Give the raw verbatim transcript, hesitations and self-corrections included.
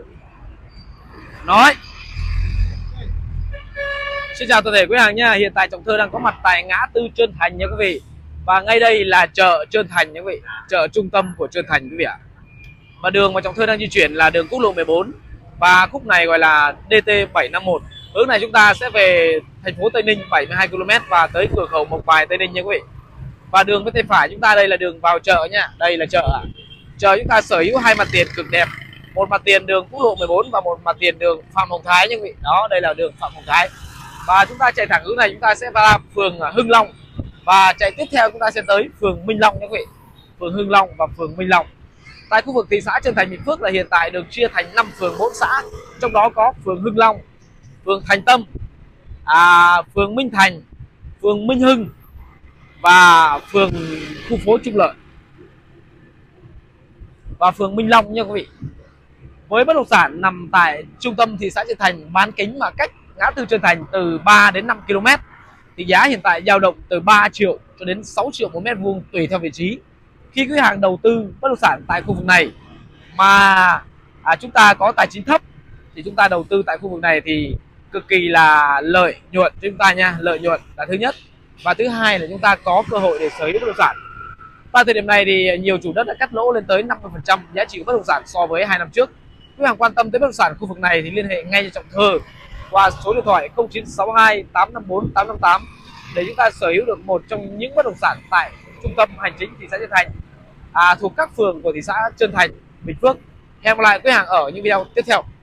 Nói. Xin chào toàn thể quý hàng nha. Hiện tại Trọng Thơ đang có mặt tại ngã tư Trơn Thành nha quý vị. Và ngay đây là chợ Trơn Thành nha quý vị, chợ trung tâm của Trơn Thành quý vị ạ. Và đường mà Trọng Thơ đang di chuyển là đường quốc lộ mười bốn. Và khúc này gọi là D T bảy năm một. Hướng này chúng ta sẽ về thành phố Tây Ninh bảy mươi hai ki lô mét và tới cửa khẩu Mộc Bài Tây Ninh nha quý vị. Và đường bên tay phải chúng ta đây là đường vào chợ nha. Đây là chợ ạ. Chợ chúng ta sở hữu hai mặt tiền cực đẹp. Một mặt tiền đường quốc lộ mười bốn và một mặt tiền đường Phạm Hồng Thái nha quý vị. Đó, đây là đường Phạm Hồng Thái. Và chúng ta chạy thẳng hướng này chúng ta sẽ vào phường Hưng Long. Và chạy tiếp theo chúng ta sẽ tới phường Minh Long nha quý vị. Phường Hưng Long và phường Minh Long. Tại khu vực thị xã Trơn Thành, Bình Phước là hiện tại được chia thành năm phường bốn xã. Trong đó có phường Hưng Long, phường Thành Tâm, à, phường Minh Thành, phường Minh Hưng và phường khu phố Trung Lợi và phường Minh Long nha quý vị. Với bất động sản nằm tại trung tâm thị xã Trơn Thành, bán kính mà cách ngã tư Trơn Thành từ ba đến năm ki lô mét, thì giá hiện tại dao động từ ba triệu cho đến sáu triệu một mét vuông tùy theo vị trí. Khi quý hàng đầu tư bất động sản tại khu vực này mà à, chúng ta có tài chính thấp thì chúng ta đầu tư tại khu vực này thì cực kỳ là lợi nhuận cho chúng ta nha. Lợi nhuận là thứ nhất, và thứ hai là chúng ta có cơ hội để sở hữu bất động sản. Tại thời điểm này thì nhiều chủ đất đã cắt lỗ lên tới năm mươi phần trăm giá trị của bất động sản so với hai năm trước. Quý hàng quan tâm tới bất động sản khu vực này thì liên hệ ngay cho Trọng Thơ qua số điện thoại không chín sáu hai tám năm bốn tám năm tám để chúng ta sở hữu được một trong những bất động sản tại trung tâm hành chính thị xã Trơn Thành, à, thuộc các phường của thị xã Trơn Thành, Bình Phước. Hẹn gặp lại quý hàng ở những video tiếp theo.